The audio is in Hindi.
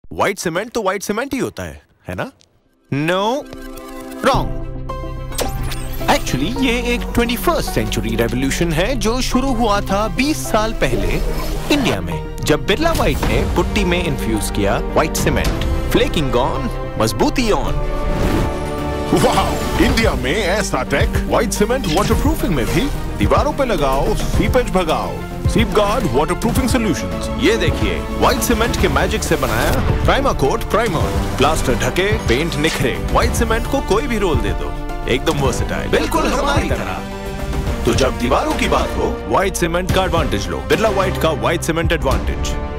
व्हाइट सीमेंट तो व्हाइट सीमेंट ही होता है ना? No, wrong. एक्चुअली ये एक 21st सेंचुरी रेवोल्यूशन है जो शुरू हुआ था 20 साल पहले इंडिया में, जब बिरला व्हाइट ने पुट्टी में इन्फ्यूज किया व्हाइट सीमेंट। फ्लेकिंग गॉन, मजबूती ऑन। वाह, इंडिया में ऐसा टेक। व्हाइट सीमेंट वाटरप्रूफिंग में भी। दीवारों पे लगाओ, सीपेज भगाओ। Seepguard waterproofing solutions. ये देखिए, व्हाइट सीमेंट के मैजिक से बनाया प्राइमा कोट प्राइमर। प्लास्टर ढके, पेंट निखरे। व्हाइट सीमेंट को कोई भी रोल दे दो, एकदम वर्सेटाइल, बिल्कुल हमारी तरह। तो जब दीवारों की बात हो, व्हाइट सीमेंट का एडवांटेज लो। बिरला व्हाइट का व्हाइट सीमेंट एडवांटेज।